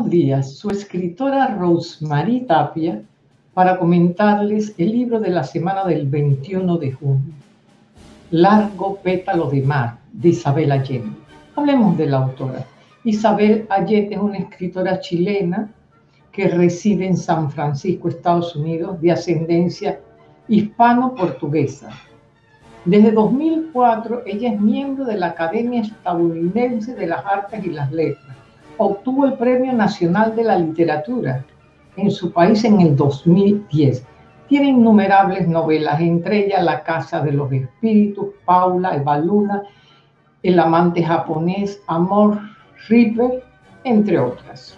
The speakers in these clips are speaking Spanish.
Buenos días, su escritora Rosemary Tapia para comentarles el libro de la semana del 21 de junio, Largo pétalo de mar, de Isabel Allende. Hablemos de la autora. Isabel Allende es una escritora chilena que reside en San Francisco, Estados Unidos, de ascendencia hispano-portuguesa. Desde 2004, ella es miembro de la Academia Estadounidense de las Artes y las Letras. Obtuvo el Premio Nacional de la Literatura en su país en el 2010. Tiene innumerables novelas, entre ellas La Casa de los Espíritus, Paula, Eva Luna, El amante japonés, Amor Reaper, entre otras.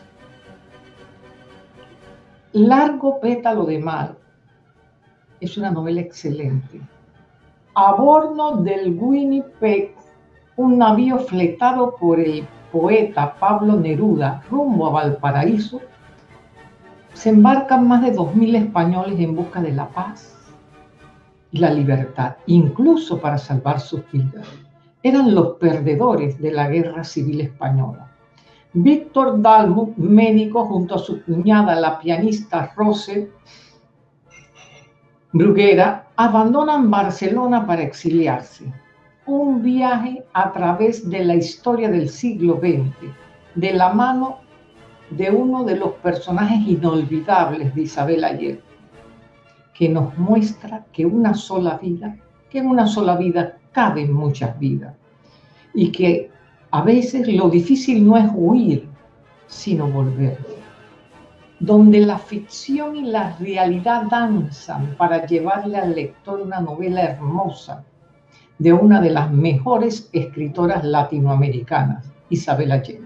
Largo pétalo de mar es una novela excelente. A bordo del Winnipeg, un navío fletado por el poeta Pablo Neruda rumbo a Valparaíso, se embarcan más de 2000 españoles en busca de la paz y la libertad, incluso para salvar sus vidas. Eran los perdedores de la Guerra Civil Española. Víctor Dalmau, médico, junto a su cuñada, la pianista Rose Bruguera, abandonan Barcelona para exiliarse. Un viaje a través de la historia del siglo XX, de la mano de uno de los personajes inolvidables de Isabel Allende, que nos muestra que en una sola vida caben muchas vidas, y que a veces lo difícil no es huir, sino volver. Donde la ficción y la realidad danzan para llevarle al lector una novela hermosa de una de las mejores escritoras latinoamericanas, Isabel Allende.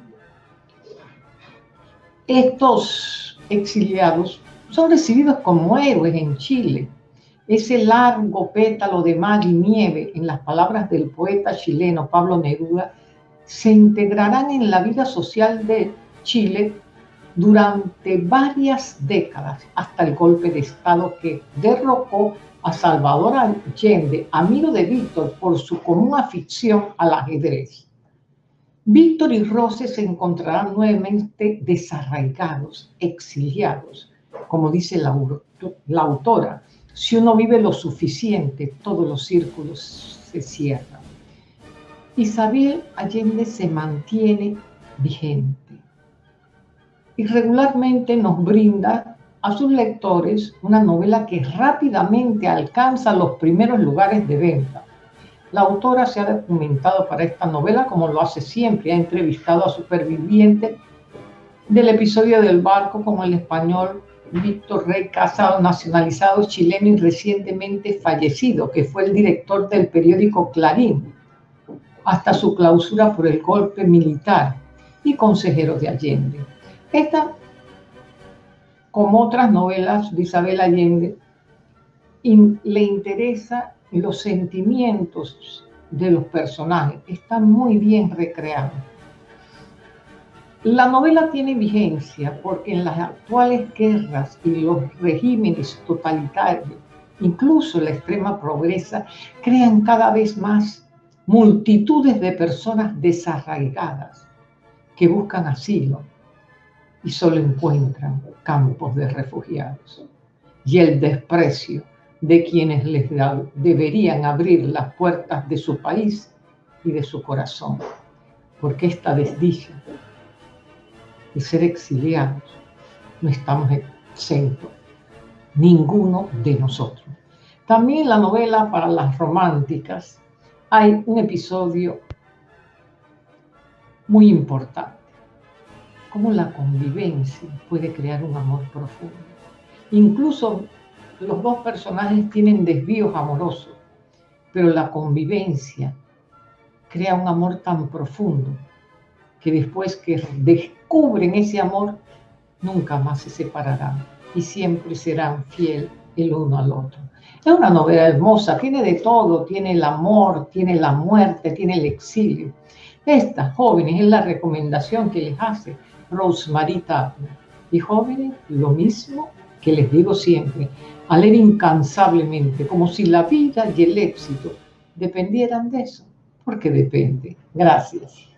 Estos exiliados son recibidos como héroes en Chile. Ese largo pétalo de mar y nieve, en las palabras del poeta chileno Pablo Neruda, se integrarán en la vida social de Chile durante varias décadas, hasta el golpe de Estado que derrocó a Salvador Allende, amigo de Víctor, por su común afición al ajedrez. Víctor y Rose se encontrarán nuevamente desarraigados, exiliados. Como dice la autora, si uno vive lo suficiente, todos los círculos se cierran. Isabel Allende se mantiene vigente y regularmente nos brinda a sus lectores una novela que rápidamente alcanza los primeros lugares de venta. La autora se ha documentado para esta novela, como lo hace siempre, ha entrevistado a supervivientes del episodio del barco, como el español Víctor Rey Casado, nacionalizado chileno y recientemente fallecido, que fue el director del periódico Clarín, hasta su clausura por el golpe militar, y consejero de Allende. Esta, como otras novelas de Isabel Allende, le interesa los sentimientos de los personajes. Están muy bien recreados. La novela tiene vigencia porque en las actuales guerras y los regímenes totalitarios, incluso la extrema pobreza, crean cada vez más multitudes de personas desarraigadas que buscan asilo y solo encuentran campos de refugiados. Y el desprecio de quienes les deberían abrir las puertas de su país y de su corazón. Porque esta desdicha de ser exiliados no estamos exentos, ninguno de nosotros. También en la novela para las románticas hay un episodio muy importante. Cómo la convivencia puede crear un amor profundo. Incluso los dos personajes tienen desvíos amorosos, pero la convivencia crea un amor tan profundo que después que descubren ese amor, nunca más se separarán y siempre serán fieles el uno al otro. Es una novela hermosa, tiene de todo, tiene el amor, tiene la muerte, tiene el exilio. Estas jóvenes es la recomendación que les hace Rosemary Tapia. Y jóvenes, lo mismo que les digo siempre, a leer incansablemente, como si la vida y el éxito dependieran de eso, porque depende. Gracias.